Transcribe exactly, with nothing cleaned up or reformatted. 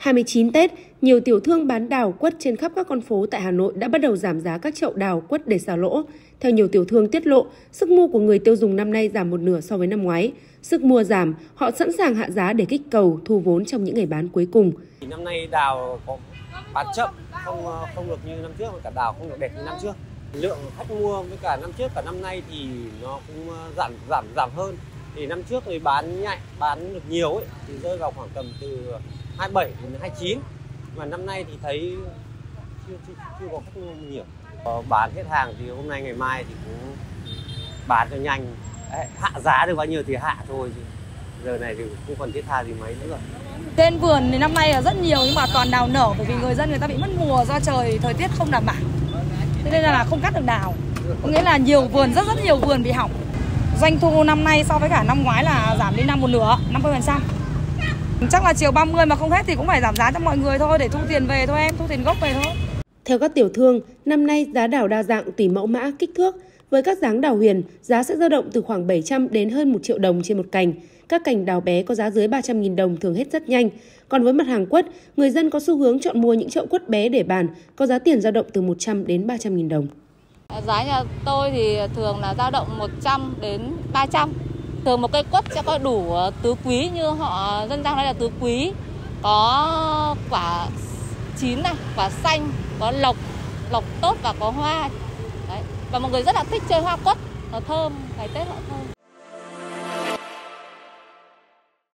hai mươi chín Tết, nhiều tiểu thương bán đào quất trên khắp các con phố tại Hà Nội đã bắt đầu giảm giá các chậu đào quất để xả lỗ. Theo nhiều tiểu thương tiết lộ, sức mua của người tiêu dùng năm nay giảm một nửa so với năm ngoái. Sức mua giảm, họ sẵn sàng hạ giá để kích cầu, thu vốn trong những ngày bán cuối cùng. Năm nay đào có bán chậm, không không được như năm trước, cả đào không được đẹp như năm trước. Lượng khách mua với cả năm trước cả năm nay thì nó cũng giảm giảm giảm hơn. Thì năm trước thì bán nhạy, bán được nhiều ấy, thì rơi vào khoảng tầm từ hai mươi bảy đến hai mươi chín. Mà năm nay thì thấy chưa chưa, chưa có khách mua nhiều. Ờ, bán hết hàng thì hôm nay ngày mai thì cũng bán cho nhanh. Đấy, hạ giá được bao nhiêu thì hạ thôi chứ. Giờ này thì không còn thiết tha gì mấy nữa rồi. Trên vườn thì năm nay là rất nhiều nhưng mà toàn đào nở, bởi vì người dân người ta bị mất mùa do trời thời tiết không đảm bảo. Thế nên là không cắt được đào. Có nghĩa là nhiều vườn, rất rất nhiều vườn bị hỏng. Doanh thu năm nay so với cả năm ngoái là giảm đi năm một nửa, năm mươi phần trăm. Chắc là chiều ba mươi mà không hết thì cũng phải giảm giá cho mọi người thôi để thu tiền về thôi em, thu tiền gốc về thôi. Theo các tiểu thương, năm nay giá đào đa dạng tùy mẫu mã, kích thước. Với các dáng đào huyền, giá sẽ dao động từ khoảng bảy trăm đến hơn một triệu đồng trên một cành. Các cành đào bé có giá dưới ba trăm nghìn đồng thường hết rất nhanh. Còn với mặt hàng quất, người dân có xu hướng chọn mua những chậu quất bé để bàn, có giá tiền dao động từ một trăm đến ba trăm nghìn đồng. Giá nhà tôi thì thường là dao động một trăm đến ba trăm. Thường một cây quất sẽ có đủ tứ quý, như họ dân gian nói là tứ quý. Có quả chín này, quả xanh, có lộc, lộc tốt và có hoa. Đấy. Và mọi người rất là thích chơi hoa quất, nó thơm, ngày Tết họ thơm.